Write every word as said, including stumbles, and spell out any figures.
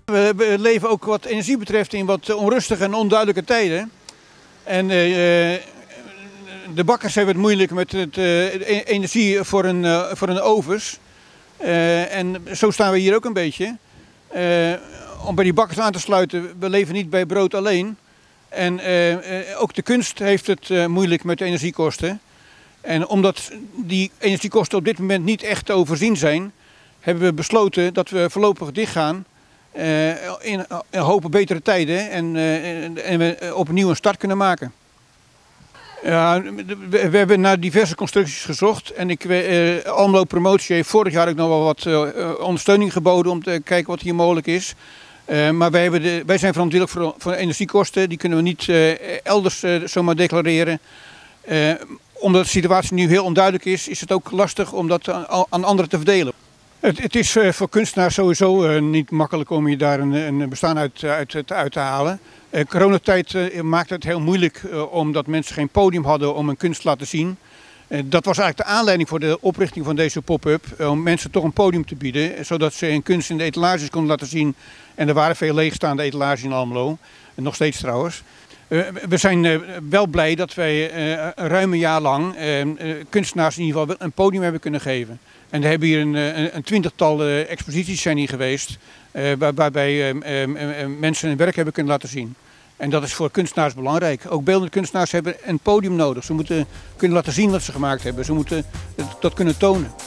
We, we leven ook wat energie betreft in wat onrustige en onduidelijke tijden. En uh, de bakkers hebben het moeilijk met het, uh, energie voor hun, uh, voor hun ovens. Uh, en zo staan we hier ook een beetje. Uh, om bij die bakkers aan te sluiten, we leven niet bij brood alleen. En uh, uh, ook de kunst heeft het uh, moeilijk met de energiekosten. En omdat die energiekosten op dit moment niet echt te overzien zijn, hebben we besloten dat we voorlopig dichtgaan. Uh, in, in hopen betere tijden en, uh, en we opnieuw een start kunnen maken. Ja, we, we hebben naar diverse constructies gezocht en ik, uh, Almelo Promotie heeft vorig jaar ook nog wel wat uh, ondersteuning geboden om te kijken wat hier mogelijk is. Uh, maar wij, hebben de, wij zijn verantwoordelijk voor, voor energiekosten, die kunnen we niet uh, elders uh, zomaar declareren. Uh, omdat de situatie nu heel onduidelijk is, is het ook lastig om dat aan, aan anderen te verdelen. Het, het is uh, voor kunstenaars sowieso uh, niet makkelijk om je daar een, een bestaan uit, uit, uit te halen. Uh, coronatijd uh, maakte het heel moeilijk uh, omdat mensen geen podium hadden om hun kunst te laten zien. Uh, dat was eigenlijk de aanleiding voor de oprichting van deze pop-up. Uh, om mensen toch een podium te bieden, zodat ze hun kunst in de etalages konden laten zien. En er waren veel leegstaande etalages in Almelo, uh, nog steeds trouwens. Uh, we zijn uh, wel blij dat wij uh, een ruim jaar lang uh, uh, kunstenaars in ieder geval een podium hebben kunnen geven. En er hebben hier een, een, een twintigtal uh, exposities zijn hier geweest, uh, waar, waarbij uh, uh, uh, mensen hun werk hebben kunnen laten zien. En dat is voor kunstenaars belangrijk. Ook beeldende kunstenaars hebben een podium nodig. Ze moeten kunnen laten zien wat ze gemaakt hebben. Ze moeten dat kunnen tonen.